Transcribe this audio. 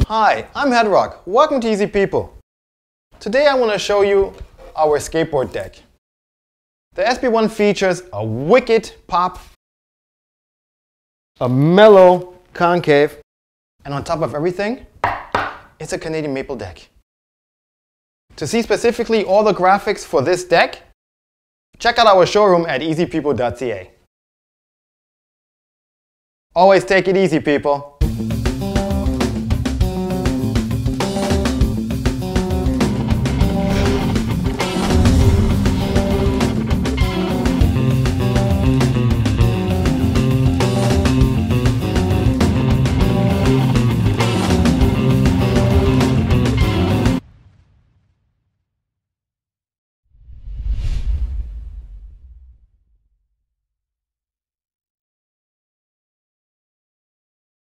Hi, I'm Headrock. Welcome to Easy People. Today I want to show you our skateboard deck. The SB-1 features a wicked pop, a mellow concave, and on top of everything, it's a Canadian maple deck. To see specifically all the graphics for this deck, check out our showroom at easypeople.ca. Always take it easy, people.